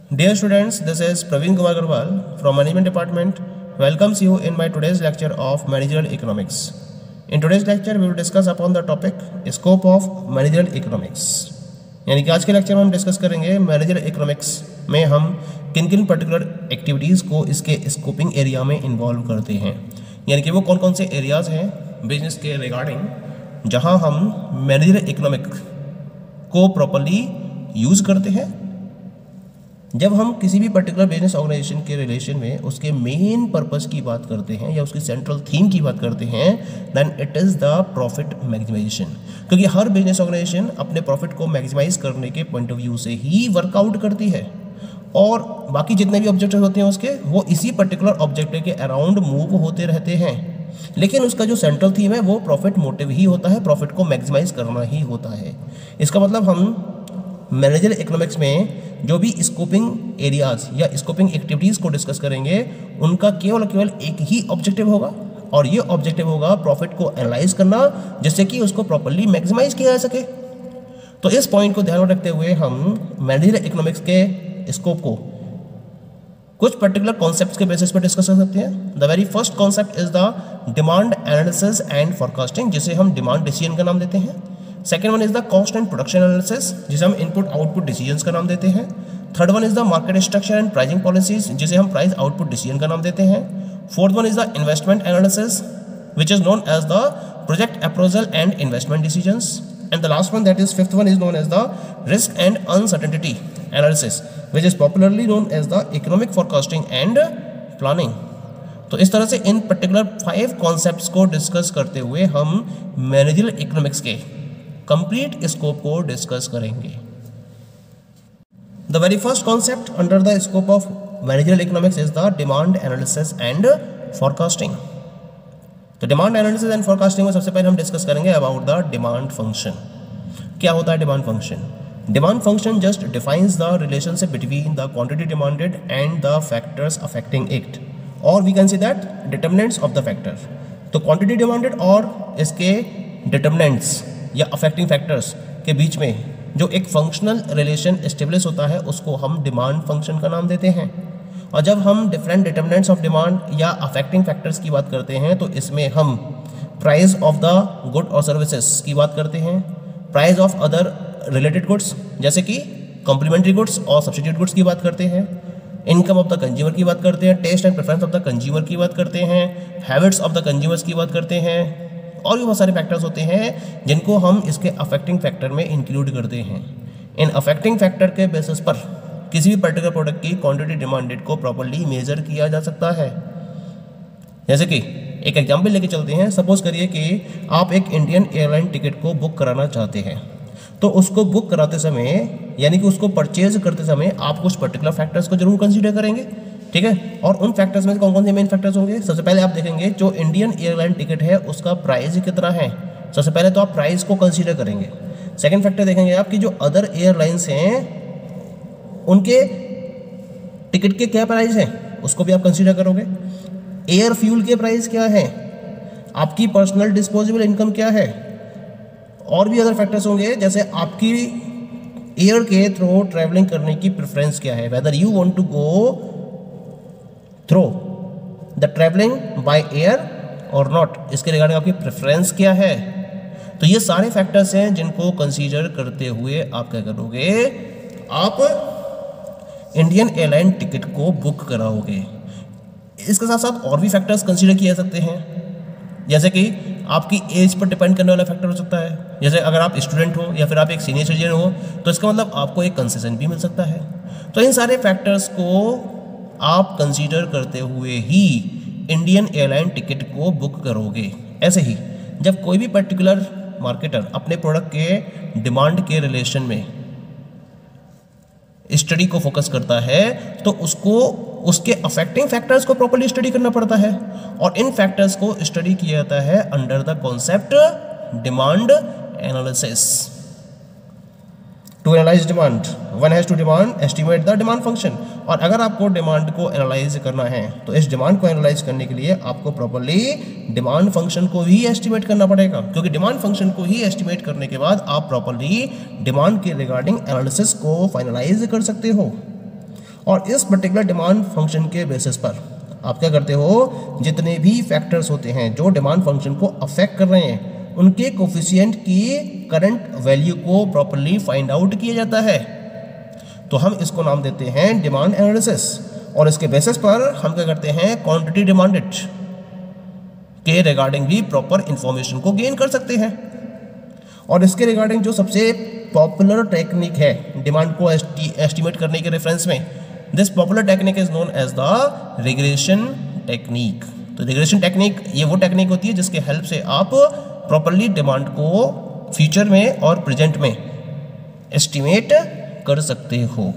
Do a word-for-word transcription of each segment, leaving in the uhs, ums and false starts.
Dear students, this is Praveen Kumar Agarwal from Management Department. Welcomes you in my today's lecture of Managerial Economics. In today's lecture, we will discuss upon the topic Scope of Managerial Economics. यानी कि आज के lecture में हम discuss करेंगे managerial economics में हम किन किन पर्टिकुलर एक्टिविटीज़ को इसके स्कोपिंग एरिया में इन्वॉल्व करते हैं, यानी कि वो कौन कौन से एरियाज़ हैं बिजनेस के रिगार्डिंग जहां हम मैनेजरियल इकोनॉमिक को प्रॉपर्ली यूज़ करते हैं। जब हम किसी भी पर्टिकुलर बिजनेस ऑर्गेनाइजेशन के रिलेशन में उसके मेन पर्पस की बात करते हैं या उसकी सेंट्रल थीम की बात करते हैं, then it is the profit maximisation, क्योंकि हर बिजनेस ऑर्गेनाइजेशन अपने प्रॉफिट को मैक्सिमाइज करने के पॉइंट ऑफ व्यू से ही वर्कआउट करती है और बाकी जितने भी ऑब्जेक्टिव होते हैं उसके वो इसी पर्टिकुलर ऑब्जेक्टिव के अराउंड मूव होते रहते हैं। लेकिन उसका जो सेंट्रल थीम है वो प्रॉफिट मोटिव ही होता है, प्रॉफिट को मैक्सिमाइज करना ही होता है। इसका मतलब हम मैनेजरियल इकोनॉमिक्स में जो भी स्कोपिंग एरियाज या स्कोपिंग एक्टिविटीज़ को डिस्कस करेंगे उनका केवल केवल एक ही ऑब्जेक्टिव होगा और ये ऑब्जेक्टिव होगा प्रॉफिट को एनालाइज करना जिससे कि उसको प्रॉपर्ली मैक्सिमाइज किया जा सके। तो इस पॉइंट को ध्यान में रखते हुए हम मैनेजरियल इकोनॉमिक्स के स्कोप को कुछ पर्टिकुलर कॉन्सेप्ट्स के बेसिस पर डिस्कस कर सकते हैं। The very first concept is the demand analysis and forecasting, जिसे हम डिमांड डिसीजन का नाम देते हैं। Second one is the cost and production analysis, जिसे हम इनपुट आउटपुट डिसीजंस का नाम देते हैं। Third one is the market structure and pricing policies, जिसे हम प्राइस आउटपुट डिसीजन का नाम देते हैं। Fourth one is the investment analysis which is known as the project appraisal and investment decisions. And the last one that is fifth one is known as the risk and uncertainty analysis which is popularly known as the economic forecasting and planning. तो इस तरह से इन particular five concepts को discuss करते हुए हम managerial economics के कंप्लीट स्कोप को डिस्कस करेंगे। The very first concept under the scope of managerial economics is the demand analysis and forecasting. तो डिमांड एनालिसिस एंड फोरकास्टिंग में सबसे पहले हम डिस्कस करेंगे अबाउट द डिमांड फंक्शन। क्या होता है demand function? Demand function just defines the relationship between the quantity demanded and the factors affecting it, और we can see that determinants of the factor. तो क्वांटिटी डिमांडेड और इसके determinants या affecting factors के बीच में जो एक फंक्शनल रिलेशन एस्टेब्लिश होता है उसको हम डिमांड फंक्शन का नाम देते हैं। और जब हम डिफरेंट डिटर्मिनेंट्स ऑफ डिमांड या अफेक्टिंग फैक्टर्स की बात करते हैं तो इसमें हम प्राइस ऑफ द गुड और सर्विसेज की बात करते हैं, price of other related goods जैसे कि कॉम्प्लीमेंट्री गुड्स और सब्स्टिट्यूट गुड्स की बात करते हैं, इनकम ऑफ द कंज्यूमर की बात करते हैं, taste and preference of the consumer की बात करते हैं, हैबिट्स ऑफ द कंज्यूमर्स की बात करते हैं, और भी बहुत सारे फैक्टर्स होते हैं जिनको हम इसके अफेक्टिंग फैक्टर में इंक्लूड करते हैं। इन अफेक्टिंग फैक्टर के बेसिस पर किसी भी पर्टिकुलर प्रोडक्ट की क्वांटिटी डिमांडेड को प्रॉपर्ली मेजर किया जा सकता है। जैसे कि एक एग्जांपल लेके चलते हैं। सपोज करिए कि आप एक इंडियन एयरलाइन टिकट को बुक कराना चाहते हैं, तो उसको बुक कराते समय यानी कि उसको परचेज करते समय आप कुछ पर्टिकुलर फैक्टर्स को जरूर कंसीडर करेंगे, ठीक है। और उन फैक्टर्स में कौन कौन से मेन फैक्टर्स होंगे? सबसे पहले आप देखेंगे जो इंडियन एयरलाइन टिकट है उसका प्राइस कितना है। सबसे पहले तो आप प्राइस को कंसीडर करेंगे। सेकंड फैक्टर देखेंगे आप कि जो अदर एयरलाइंस हैं उनके टिकट के क्या प्राइस हैं उसको भी आप कंसीडर करोगे। एयर फ्यूल के प्राइस क्या है, आपकी पर्सनल डिस्पोजेबल इनकम क्या है, और भी अदर फैक्टर्स होंगे जैसे आपकी एयर के थ्रू ट्रैवलिंग करने की प्रेफरेंस क्या है, whether you want to go through the travelling by air और नॉट, इसके रिगार्डिंग आपकी प्रेफरेंस क्या है। तो ये सारे फैक्टर्स हैं जिनको कंसीडर करते हुए आप क्या करोगे, आप इंडियन एयरलाइन टिकट को बुक कराओगे। इसके साथ साथ और भी फैक्टर्स कंसीडर किए जा सकते हैं, जैसे कि आपकी एज पर डिपेंड करने वाला फैक्टर हो सकता है। जैसे अगर आप स्टूडेंट हो या फिर आप एक सीनियर सिटीजन हो तो इसका मतलब आपको एक कंसेशन भी मिल सकता है। तो इन सारे फैक्टर्स को आप कंसीडर करते हुए ही इंडियन एयरलाइन टिकट को बुक करोगे। ऐसे ही जब कोई भी पर्टिकुलर मार्केटर अपने प्रोडक्ट के डिमांड के रिलेशन में स्टडी को फोकस करता है तो उसको उसके अफेक्टिंग फैक्टर्स को प्रॉपर्ली स्टडी करना पड़ता है, और इन फैक्टर्स को स्टडी किया जाता है under the concept demand analysis. To analyse demand one has to demand estimate the demand function. और अगर आपको डिमांड को एनालाइज करना है तो इस डिमांड को एनालाइज करने के लिए आपको प्रॉपर्ली डिमांड फंक्शन को ही एस्टिमेट करना पड़ेगा, क्योंकि डिमांड फंक्शन को ही एस्टिमेट करने के बाद आप प्रॉपर्ली डिमांड के रिगार्डिंग एनालिसिस को फाइनलाइज कर सकते हो। और इस पर्टिकुलर डिमांड फंक्शन के बेसिस पर आप क्या करते हो, जितने भी फैक्टर्स होते हैं जो डिमांड फंक्शन को अफेक्ट कर रहे हैं उनके कोफिशिएंट की करंट वैल्यू को प्रॉपर्ली फाइंड आउट किया जाता है। तो हम इसको नाम देते हैं डिमांड एनालिसिस, और इसके बेसिस पर हम क्या करते हैं, क्वांटिटी डिमांडेड के रिगार्डिंग भी प्रॉपर इंफॉर्मेशन को गेन कर सकते हैं। और इसके रिगार्डिंग जो सबसे पॉपुलर टेक्निक है डिमांड को एस्टिमेट करने के रेफरेंस में, this popular technique is known as the regression technique. तो रिग्रेशन टेक्निक ये वो टेक्निक होती है जिसके हेल्प से आप प्रॉपर्ली डिमांड को फ्यूचर में और प्रेजेंट में एस्टिमेट कर सकते हो।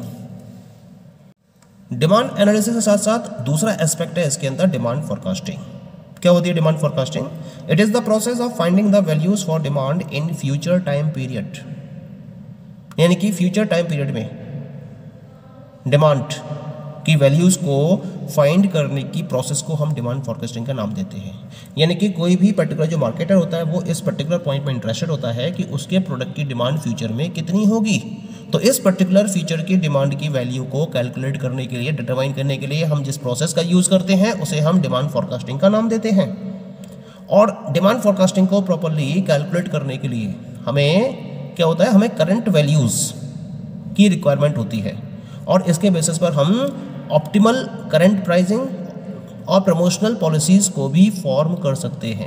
डिमांड एनालिसिस के साथ साथ दूसरा एस्पेक्ट है इसके अंदर डिमांड फोरकास्टिंग। क्या होती है demand forecasting? It is the process of finding the values for demand in future time period, यानी कि फ्यूचर टाइम पीरियड में डिमांड की वैल्यूज को फाइंड करने की प्रोसेस को हम डिमांड फोरकास्टिंग का नाम देते हैं। यानी कि कोई भी पर्टिकुलर जो मार्केटर होता है वो इस पर्टिकुलर पॉइंट में इंटरेस्टेड होता है कि उसके प्रोडक्ट की डिमांड फ्यूचर में कितनी होगी। तो इस पर्टिकुलर फीचर की डिमांड की वैल्यू को कैलकुलेट करने के लिए, डिटरमाइन करने के लिए हम जिस प्रोसेस का यूज़ करते हैं उसे हम डिमांड फोरकास्टिंग का नाम देते हैं। और डिमांड फोरकास्टिंग को प्रॉपर्ली कैलकुलेट करने के लिए हमें क्या होता है, हमें करंट वैल्यूज़ की रिक्वायरमेंट होती है, और इसके बेसिस पर हम ऑप्टिमल करंट प्राइसिंग और प्रमोशनल पॉलिसीज़ को भी फॉर्म कर सकते हैं।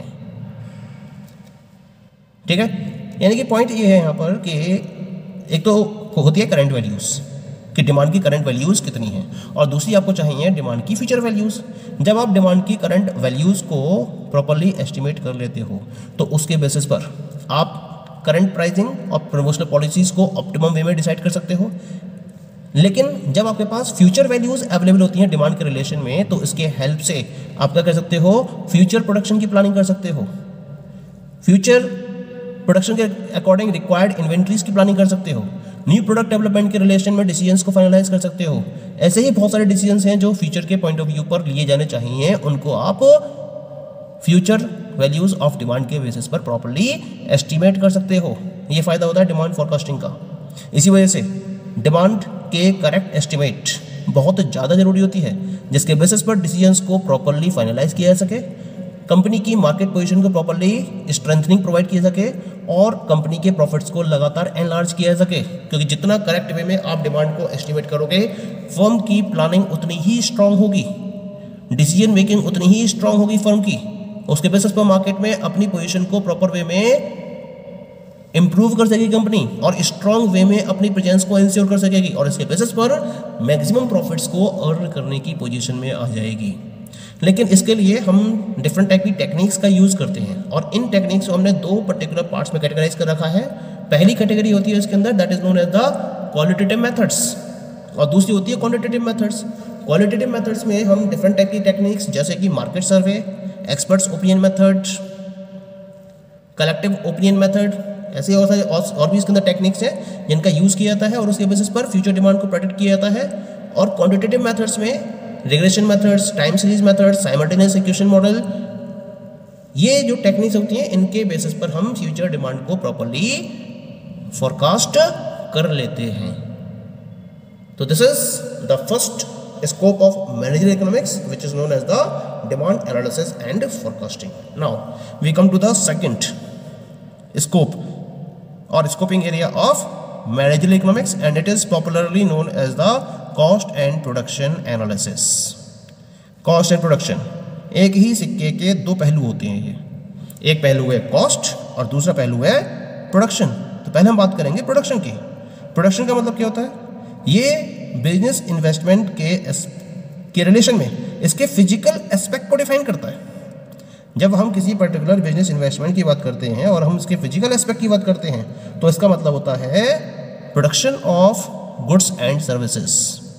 ठीक है, यानी कि पॉइंट ये है यहाँ पर कि एक तो होती है करंट वैल्यूज़ कि डिमांड की करंट वैल्यूज़ कितनी है, और दूसरी आपको चाहिए डिमांड की फ्यूचर वैल्यूज़। जब आप डिमांड की करंट वैल्यूज़ को प्रॉपर्ली एस्टिमेट कर लेते हो तो उसके बेसिस पर आप करंट प्राइसिंग और प्रमोशनल पॉलिसीज़ को ऑप्टिमम वे में डिसाइड कर सकते हो। लेकिन जब आपके पास फ्यूचर वैल्यूज़ अवेलेबल होती हैं डिमांड के रिलेशन में, तो इसके हेल्प से आप क्या कर सकते हो, फ्यूचर प्रोडक्शन की प्लानिंग कर सकते हो, फ्यूचर प्रोडक्शन के अकॉर्डिंग रिक्वायर्ड इन्वेंट्रीज की प्लानिंग कर सकते हो, न्यू प्रोडक्ट डेवलपमेंट के रिलेशन में डिसीजंस को फाइनलाइज कर सकते हो। ऐसे ही बहुत सारे डिसीजंस हैं जो फ्यूचर के पॉइंट ऑफ व्यू पर लिए जाने चाहिए, उनको आप फ्यूचर वैल्यूज़ ऑफ डिमांड के बेसिस पर प्रॉपर्ली एस्टिमेट कर सकते हो। ये फ़ायदा होता है डिमांड फोरकास्टिंग का। इसी वजह से डिमांड के करेक्ट एस्टिमेट बहुत ज़्यादा ज़रूरी होती है, जिसके बेसिस पर डिसीजंस को प्रॉपर्ली फाइनलाइज किया जा सके, कंपनी की मार्केट पोजीशन को प्रॉपर्ली स्ट्रेंथनिंग प्रोवाइड किया सके, और कंपनी के प्रॉफिट्स को लगातार एनलार्ज किया जा सके। क्योंकि जितना करेक्ट वे में आप डिमांड को एस्टिमेट करोगे, फर्म की प्लानिंग उतनी ही स्ट्रांग होगी, डिसीजन मेकिंग उतनी ही स्ट्रांग होगी फर्म की। उसके बेसिस पर मार्केट में अपनी पोजीशन को प्रॉपर वे में इंप्रूव कर सकेगी कंपनी, और स्ट्रांग वे में अपनी प्रेजेंस को इंश्योर कर सकेगी, और इसके बेसिस पर मैक्सिमम प्रॉफिट्स को अर्न करने की पोजीशन में आ जाएगी। लेकिन इसके लिए हम डिफरेंट टाइप की टेक्निक्स का यूज़ करते हैं, और इन टेक्निक्स को हमने दो पर्टिकुलर पार्ट्स में कैटेगराइज कर रखा है। पहली कैटेगरी होती है इसके अंदर, that is known as the qualitative methods, और दूसरी होती है क्वांटिटेटिव मेथड्स। क्वालिटेटिव मेथड्स में हम डिफरेंट टाइप की टेक्निक्स जैसे कि market survey, experts opinion method, collective opinion method, ऐसे और सारे और भी इसके अंदर टेक्निक्स हैं जिनका यूज़ किया जाता है, और उसके बेसिस पर फ्यूचर डिमांड को प्रेडिक्ट किया जाता है। और क्वांटिटेटिव मेथड्स में regression methods, time series methods, simultaneous equation model, ये जो टेक्निक्स होती हैं इनके बेसिस पर हम फ्यूचर डिमांड को प्रॉपर्ली फोरकास्ट कर लेते हैं। तो this is the first scope of managerial economics, which is known as the demand analysis and forecasting. Now we come to the second scope or scoping area of managerial economics, and it is popularly known as the cost and production analysis. Cost and production एक ही सिक्के के दो पहलू होते हैं। ये एक पहलू है कॉस्ट और दूसरा पहलू है प्रोडक्शन। तो पहले हम बात करेंगे प्रोडक्शन की। प्रोडक्शन का मतलब क्या होता है? ये बिजनेस इन्वेस्टमेंट के के रिलेशन में इसके फिजिकल एस्पेक्ट को डिफाइन करता है। जब हम किसी पर्टिकुलर बिजनेस इन्वेस्टमेंट की बात करते हैं और हम इसके फिजिकल एस्पेक्ट की बात करते हैं, तो इसका मतलब होता है production of goods and services.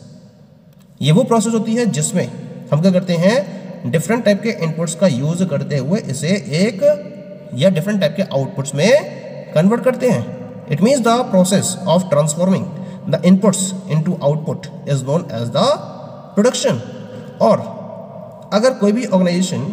ये वो प्रोसेस होती है जिसमें हम क्या करते हैं, डिफरेंट टाइप के इनपुट्स का यूज करते हुए इसे एक या डिफरेंट टाइप के आउटपुट्स में कन्वर्ट करते हैं। It means the process of transforming the inputs into output is known as the production। और अगर कोई भी ऑर्गेनाइजेशन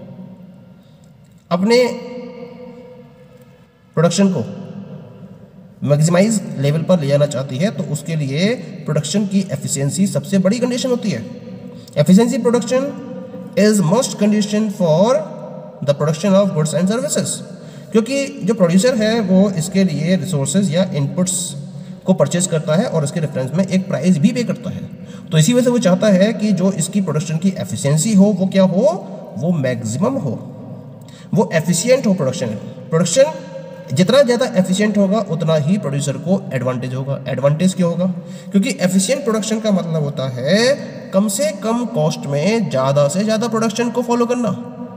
अपने प्रोडक्शन को मैक्सिमाइज लेवल पर ले जाना चाहती है, तो उसके लिए प्रोडक्शन की एफिशिएंसी सबसे बड़ी कंडीशन होती है। Efficiency production is must condition for the production of goods and services, क्योंकि जो प्रोड्यूसर है वो इसके लिए रिसोर्सेज या इनपुट्स को परचेज करता है और उसके रेफरेंस में एक प्राइस भी पे करता है। तो इसी वजह से वो चाहता है कि जो इसकी प्रोडक्शन की एफिशिएंसी हो वो क्या हो, वो मैक्सिमम हो, वो एफिशिएंट हो। प्रोडक्शन प्रोडक्शन जितना ज़्यादा एफिशिएंट होगा उतना ही प्रोड्यूसर को एडवांटेज होगा। एडवांटेज क्यों होगा? क्योंकि एफिशिएंट प्रोडक्शन का मतलब होता है कम से कम कॉस्ट में ज़्यादा से ज़्यादा प्रोडक्शन को फॉलो करना।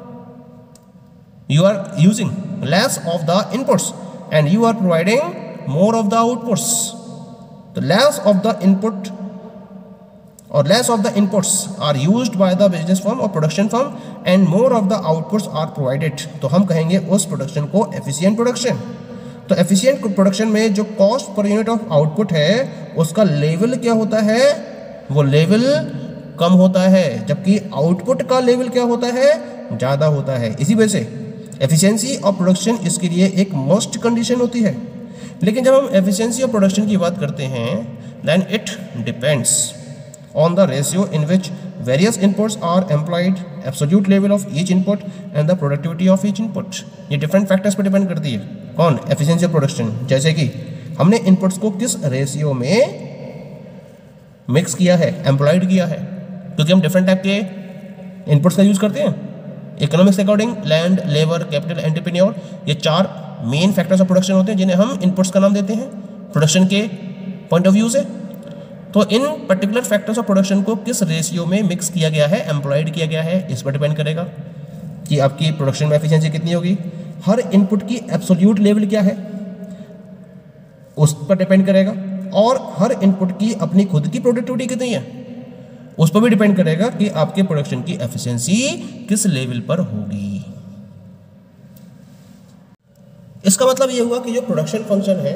You are using less of the inputs and you are providing more of the outputs. The less of the input or less of the inputs are used by the business firm or production firm and more of the outputs are provided. तो हम कहेंगे उस production को efficient production। तो efficient production में जो cost per unit of output है उसका लेवल क्या होता है, वो लेवल कम होता है, जबकि आउटपुट का लेवल क्या होता है, ज़्यादा होता है। इसी वजह से एफिशिएंसी ऑफ प्रोडक्शन इसके लिए एक मस्ट कंडीशन होती है। लेकिन जब हम एफिशिएंसी ऑफ प्रोडक्शन की बात करते हैं then it depends on the ratio in which various inputs are employed, absolute level of each input and the productivity of each input. ये डिफरेंट फैक्टर्स पर डिपेंड करती है। कौन? Efficiency of production. जैसे कि हमने इनपुट्स को किस रेशियो में मिक्स किया है, एम्प्लॉयड किया है, क्योंकि हम डिफरेंट टाइप के इनपुट्स का यूज़ करते हैं। Economics according land, labour, capital, entrepreneur, ये चार मेन फैक्टर्स ऑफ प्रोडक्शन होते हैं जिन्हें हम इनपुट्स का नाम देते हैं प्रोडक्शन के पॉइंट ऑफ व्यू से। तो इन पर्टिकुलर फैक्टर्स ऑफ प्रोडक्शन को किस रेशियो में मिक्स किया गया है, एम्प्लॉयड किया गया है, इस पर डिपेंड करेगा कि आपकी प्रोडक्शन में एफिशिएंसी कितनी होगी। हर इनपुट की एब्सोल्यूट लेवल क्या है उस पर डिपेंड करेगा, और हर इनपुट की अपनी खुद की प्रोडक्टिविटी कितनी है उस पर भी डिपेंड करेगा कि आपके प्रोडक्शन की एफिशिएंसी किस लेवल पर होगी। इसका मतलब ये हुआ कि जो प्रोडक्शन फंक्शन है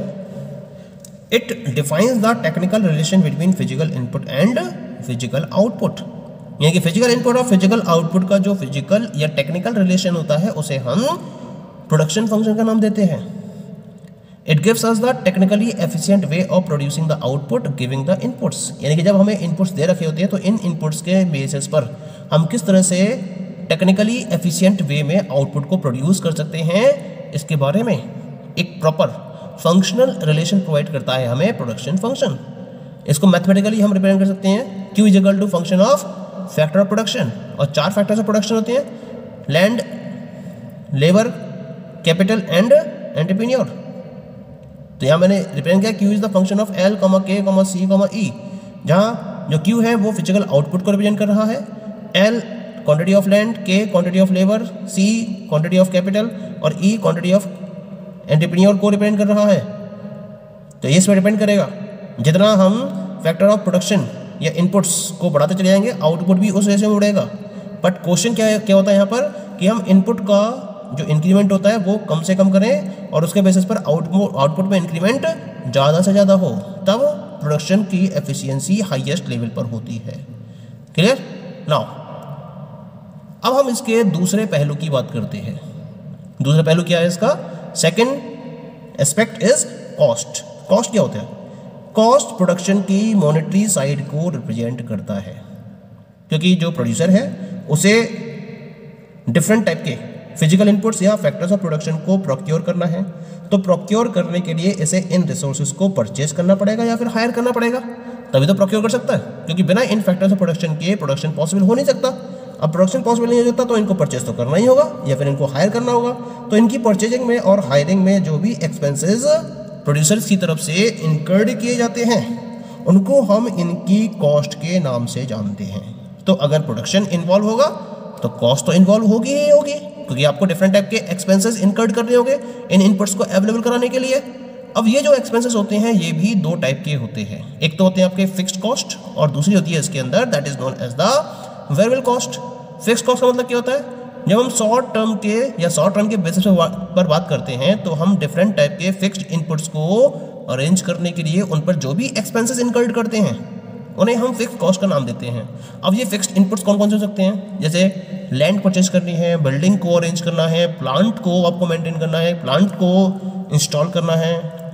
it defines the technical relation between physical input and physical output. यानी कि फिजिकल इनपुट और फिजिकल आउटपुट का जो फिजिकल या टेक्निकल रिलेशन होता है उसे हम प्रोडक्शन फंक्शन का नाम देते हैं। It gives us the technically efficient way of producing the output giving the inputs. यानी कि जब हमें इनपुट्स दे रखे होते हैं तो इन इनपुट्स के बेसिस पर हम किस तरह से टेक्निकली एफिशिएंट वे में आउटपुट को प्रोड्यूस कर सकते हैं, इसके बारे में एक प्रॉपर फंक्शनल रिलेशन प्रोवाइड करता है हमें प्रोडक्शन फंक्शन। इसको मैथमेटिकली हम रिप्रेजेंट कर सकते हैं Q is equal to function of factor of production. और चार फैक्टर्स ऑफ प्रोडक्शन होते हैं, land, labour, capital and entrepreneur. तो यहाँ मैंने रिप्रेजेंट किया Q is the function of L, K, C, E, जहाँ जो Q है वो फिजिकल आउटपुट को रिप्रेजेंट कर रहा है, L quantity of land, K quantity of labour, C quantity of capital और E क्वांटिटी ऑफ एंटरप्रेन्योर को रिप्रेजेंट कर रहा है। तो ये इस पर डिपेंड करेगा। जितना हम फैक्टर ऑफ प्रोडक्शन या इनपुट्स को बढ़ाते चले जाएंगे आउटपुट भी उस रेशियो में बढ़ेगा। बट क्वेश्चन क्या है, क्या होता है यहाँ पर कि हम इनपुट का जो इंक्रीमेंट होता है वो कम से कम करें और उसके बेसिस पर आउटपुट आउटपुट में इंक्रीमेंट ज़्यादा से ज़्यादा हो, तब प्रोडक्शन की एफिशिएंसी हाईएस्ट लेवल पर होती है। क्लियर? नाउ अब हम इसके दूसरे पहलू की बात करते हैं। दूसरा पहलू क्या है इसका? Second aspect is cost. Cost क्या होता है? कॉस्ट प्रोडक्शन की मॉनेटरी साइड को रिप्रेजेंट करता है, क्योंकि जो प्रोड्यूसर है उसे डिफरेंट टाइप के फिजिकल इनपुट्स या फैक्टर्स ऑफ प्रोडक्शन को प्रोक्योर करना है। तो प्रोक्योर करने के लिए इसे इन रिसोर्सेज को परचेज करना पड़ेगा या फिर हायर करना पड़ेगा, तभी तो प्रोक्योर कर सकता है, क्योंकि बिना इन फैक्टर्स ऑफ प्रोडक्शन के प्रोडक्शन पॉसिबल हो नहीं सकता। अब प्रोडक्शन पॉसिबल नहीं हो सकता तो इनको परचेज तो करना ही होगा या फिर इनको हायर करना होगा। तो इनकी परचेजिंग में और हायरिंग में जो भी एक्सपेंसेस प्रोड्यूसर्स की तरफ से इनकर्ड किए जाते हैं उनको हम इनकी कॉस्ट के नाम से जानते हैं। तो अगर प्रोडक्शन इन्वॉल्व होगा तो कॉस्ट तो इन्वॉल्व होगी ही होगी, क्योंकि आपको डिफरेंट टाइप के एक्सपेंसेस इनकर्ड करने होंगे इन इनपुट्स को अवेलेबल कराने के लिए। अब ये जो एक्सपेंसेस होते हैं ये भी दो टाइप के होते हैं। एक तो होते हैं आपके फिक्स्ड कॉस्ट और दूसरी होती है इसके अंदर that is known as the variable cost. Fixed cost का मतलब क्या होता है? जब हम शॉर्ट टर्म के या शॉर्ट टर्म के बेसिस पर बात करते हैं तो हम डिफरेंट टाइप के फिक्स्ड इनपुट्स को अरेंज करने के लिए उन पर जो भी एक्सपेंसेस इनकर्ड करते हैं उन्हें हम फिक्स्ड कॉस्ट का नाम देते हैं। अब ये फिक्स्ड इनपुट्स कौन कौन से हो सकते हैं? जैसे लैंड परचेज करनी है, बिल्डिंग को अरेंज करना है, प्लांट को आपको मेंटेन करना है, प्लांट को इंस्टॉल करना है,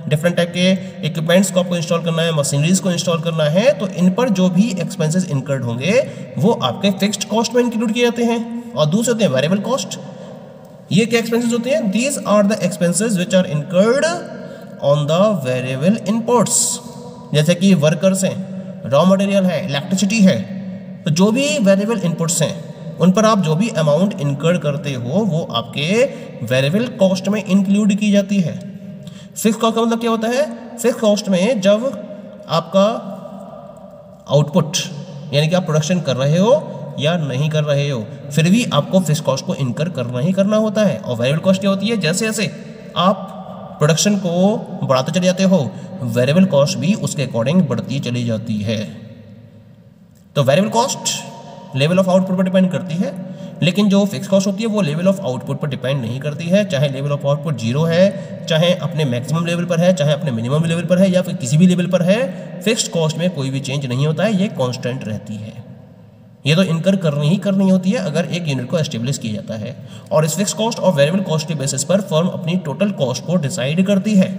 डिफरेंट टाइप के इक्विपमेंट्स को आपको इंस्टॉल करना है, मशीनरीज को इंस्टॉल करना है, तो इन पर जो भी एक्सपेंसेस इनकर्ड होंगे वो आपके फिक्स्ड कॉस्ट में इंक्लूड किए जाते हैं। और दूसरे होते हैं वेरिएबल कॉस्ट। ये क्या एक्सपेंसेस होते हैं? These are the expenses which are incurred on the variable inputs, जैसे कि वर्कर्स हैं, रॉ मटेरियल है, इलेक्ट्रिसिटी है, तो जो भी वेरिएबल इनपुट्स हैं उन पर आप जो भी अमाउंट इनकर्ड करते हो वो आपके वेरिएबल कॉस्ट में इंक्लूड की जाती है। फिक्स कॉस्ट का मतलब क्या होता है? फिक्स कॉस्ट में जब आपका आउटपुट यानी कि आप प्रोडक्शन कर रहे हो या नहीं कर रहे हो, फिर भी आपको फिक्स कॉस्ट को इनकर करना ही करना होता है। और वेरिएबल कॉस्ट क्या होती है? जैसे जैसे आप प्रोडक्शन को बढ़ाते चले जाते हो, वेरिएबल कॉस्ट भी उसके अकॉर्डिंग बढ़ती चली जाती है। तो variable cost level of output पर डिपेंड करती है, लेकिन जो फिक्स कॉस्ट होती है वो लेवल ऑफ आउटपुट पर डिपेंड नहीं करती है। चाहे लेवल ऑफ आउटपुट जीरो है, चाहे अपने मैक्सिमम लेवल पर है, चाहे अपने मिनिमम लेवल पर है, या फिर किसी भी लेवल पर है, फिक्स्ड कॉस्ट में कोई भी चेंज नहीं होता है, ये कांस्टेंट रहती है। ये तो इनकर करनी ही करनी होती है अगर एक यूनिट को एस्टेब्लिश किया जाता है। और इस फिक्स कॉस्ट और वेरिएबल कॉस्ट के बेसिस पर फर्म अपनी टोटल कॉस्ट को डिसाइड करती है।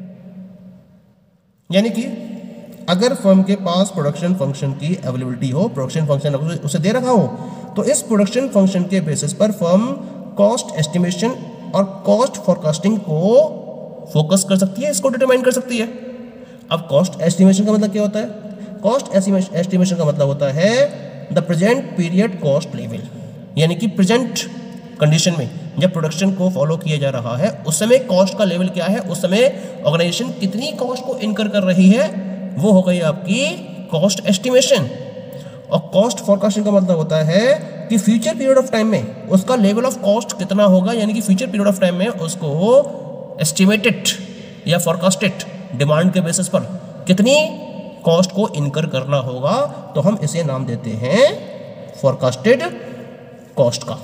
यानी कि अगर फर्म के पास प्रोडक्शन फंक्शन की अवेलेबिलिटी हो, प्रोडक्शन फंक्शन उसे दे रखा हो, तो इस प्रोडक्शन फंक्शन के बेसिस पर फर्म कॉस्ट एस्टिमेशन और कॉस्ट फॉरकास्टिंग को फोकस कर सकती है, इसको डिटरमाइन कर सकती है। अब कॉस्ट एस्टिमेशन का मतलब क्या होता है? कॉस्ट एस्टिमेशन का मतलब होता है the present period cost level, यानी कि प्रेजेंट कंडीशन में जब प्रोडक्शन को फॉलो किया जा रहा है उस समय कॉस्ट का लेवल क्या है, उस समय ऑर्गेनाइजेशन कितनी कॉस्ट को इनकर कर रही है, वो हो गई आपकी कॉस्ट एस्टिमेशन। और कॉस्ट फॉरकास्टिंग का मतलब होता है कि फ्यूचर पीरियड ऑफ टाइम में उसका लेवल ऑफ कॉस्ट कितना होगा, यानी कि फ्यूचर पीरियड ऑफ टाइम में उसको एस्टिमेटेड या फॉरकास्टेड डिमांड के बेसिस पर कितनी कॉस्ट को इनकर करना होगा, तो हम इसे नाम देते हैं फॉरकास्टेड कॉस्ट का।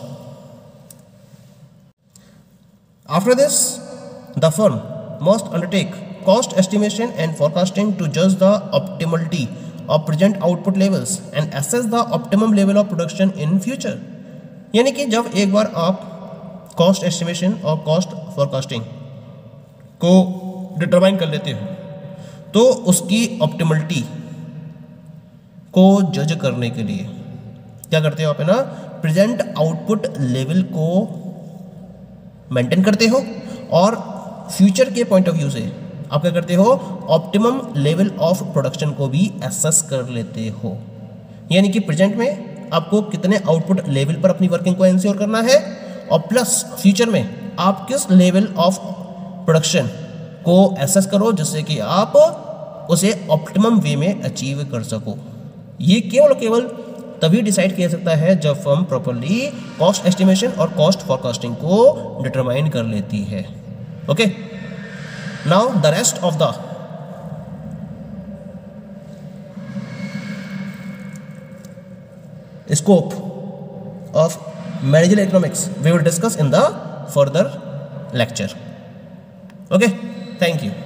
After this the firm must undertake cost estimation and forecasting to judge the optimality of present output levels and assess the optimum level of production in future। यानी कि जब एक बार आप cost estimation और cost forecasting को determine कर लेते हो तो उसकी optimality को जज करने के लिए क्या करते हो आप, है ना, प्रेजेंट आउटपुट लेवल को मेंटेन करते हो और फ्यूचर के पॉइंट ऑफ व्यू से आप क्या करते हो, ऑप्टिमम लेवल ऑफ प्रोडक्शन को भी एसेस कर लेते हो। यानी कि प्रेजेंट में आपको कितने आउटपुट लेवल पर अपनी वर्किंग को इंश्योर करना है, और प्लस फ्यूचर में आप किस लेवल ऑफ प्रोडक्शन को एसेस करो जिससे कि आप उसे ऑप्टिमम वे में अचीव कर सको। ये केवल केवल तभी डिसाइड किया सकता है जब फर्म प्रॉपरली कॉस्ट एस्टिमेशन और कॉस्ट फॉरकास्टिंग को डिटरमाइन कर लेती है। Okay, now the rest of the scope of managerial economics we will discuss in the further lecture. Okay, thank you.